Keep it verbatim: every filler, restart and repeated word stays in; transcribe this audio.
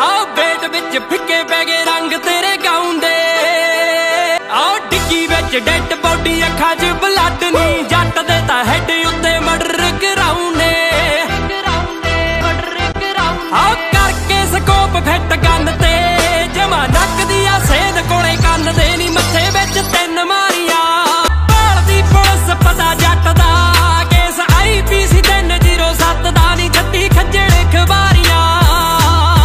आओ बेट विच फिक्के पै गए रंग तेरे गाउन दे। आओ डिग्गी विच डेड बॉडी अखां च ब्लड नी जट दे तां हैड उत्ते मर्डर कराउने। आओ करके स्कोप फिट गन